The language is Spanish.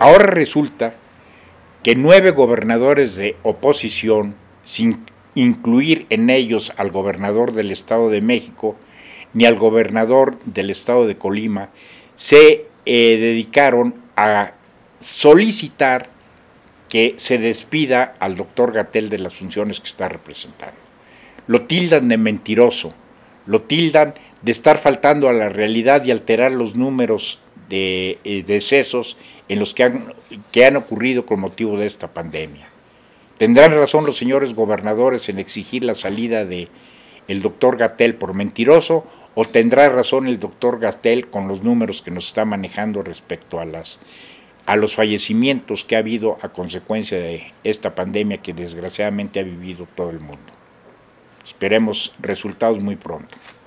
Ahora resulta que 9 gobernadores de oposición, sin incluir en ellos al gobernador del Estado de México ni al gobernador del Estado de Colima, se dedicaron a solicitar que se despida al doctor Gatell de las funciones que está representando. Lo tildan de mentiroso, lo tildan de estar faltando a la realidad y alterar los números de decesos en los que han ocurrido con motivo de esta pandemia. ¿Tendrán razón los señores gobernadores en exigir la salida del doctor Gatell por mentiroso, o tendrá razón el doctor Gatell con los números que nos está manejando respecto a los fallecimientos que ha habido a consecuencia de esta pandemia que desgraciadamente ha vivido todo el mundo? Esperemos resultados muy pronto.